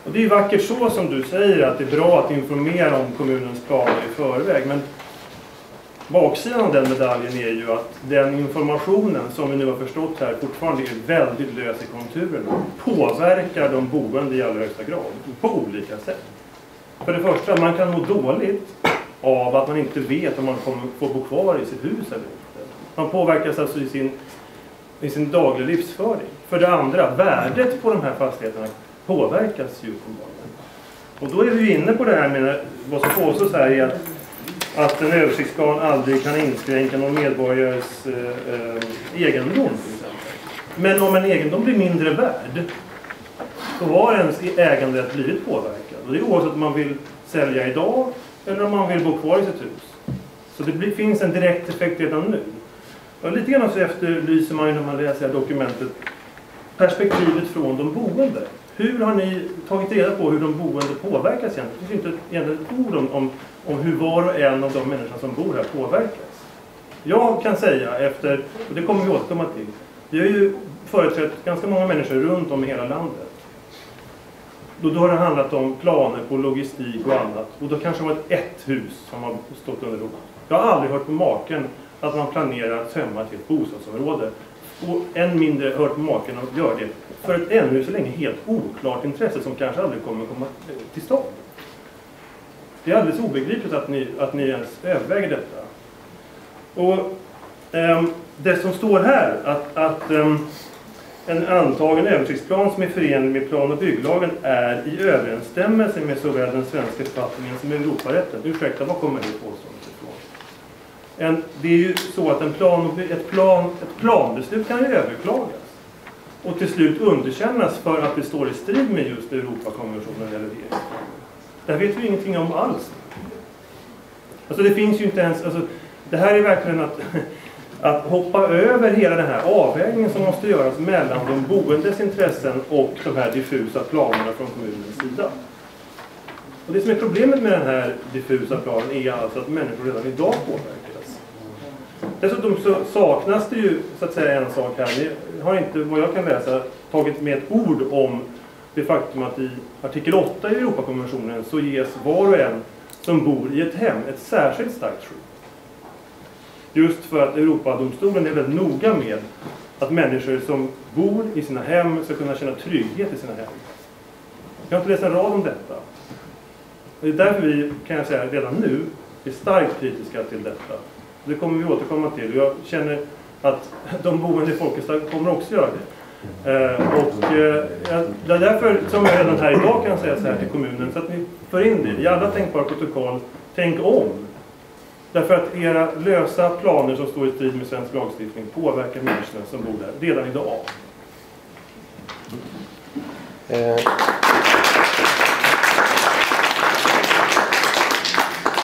Och det är vackert så som du säger, att det är bra att informera om kommunens planer i förväg. Men baksidan av den medaljen är ju att den informationen som vi nu har förstått här fortfarande är väldigt lös i konturerna. Påverkar de boende i allra högsta grad på olika sätt. För det första, man kan må dåligt av att man inte vet om man kommer få bo kvar i sitt hus eller inte. Man påverkas alltså i sin dagliga livsföring. För det andra, värdet på de här fastigheterna påverkas ju uppenbarligen. Och då är vi inne på det här med vad som påstås här är att en översiktsplan aldrig kan inskränka någon medborgares egendom till exempel. Men om en egendom blir mindre värd, då har ens äganderätt blivit påverkad. Och det är oavsett om man vill sälja idag eller om man vill bo kvar i sitt hus. Så det finns en direkt effekt redan nu. Och lite grann så efterlyser man ju när man läser dokumentet perspektivet från de boende. Hur har ni tagit reda på hur de boende påverkas egentligen? Det finns inte egentligen ett ord om hur var och en av de människor som bor här påverkas. Jag kan säga och det kommer vi återkomma till, vi har ju företrätt ganska många människor runt om i hela landet. Då har det handlat om planer på logistik och annat. Och då kanske det var ett hus som har stått under hot. Jag har aldrig hört på maken att man planerar att tömma till ett bostadsområde. Och än mindre hört på maken att göra det för ett ännu så länge helt oklart intresse som kanske aldrig kommer komma till stånd. Det är alldeles obegripligt att ni ens överväger detta. Och det som står här, att en antagen översiktsplan som är förenlig med plan- och bygglagen är i överensstämmelse med såväl den svenska författningen som Europarätten. Ursäkta, vad kommer det påståendet ifrån? Det är ju så att ett planbeslut kan ju överklagas och till slut underkännas för att det står i strid med just Europakonventionen eller regeringsformen. Det här vet vi ingenting om alls. Alltså det finns ju inte ens, det här är verkligen att hoppa över hela den här avvägningen som måste göras mellan de boendes intressen och de här diffusa planerna från kommunens sida. Och det som är problemet med den här diffusa planen är alltså att människor redan idag påverkas. Dessutom så saknas det ju så att säga en sak här. Vi har inte, vad jag kan läsa, tagit med ett ord om det faktum att i artikel 8 i Europakonventionen så ges var och en som bor i ett hem ett särskilt starkt skydd. Just för att Europadomstolen är väldigt noga med att människor som bor i sina hem ska kunna känna trygghet i sina hem. Jag har inte läst en rad om detta. Och det är därför vi, kan jag säga redan nu, är starkt kritiska till detta. Det kommer vi återkomma till. Jag känner att de boende i Folkestad kommer också göra det. Det är därför som jag redan här idag kan säga så här till kommunen, så att ni för in det i alla tänkbara protokoll, tänk om. Därför att era lösa planer som står i strid med svensk lagstiftning påverkar människorna som bor där redan idag.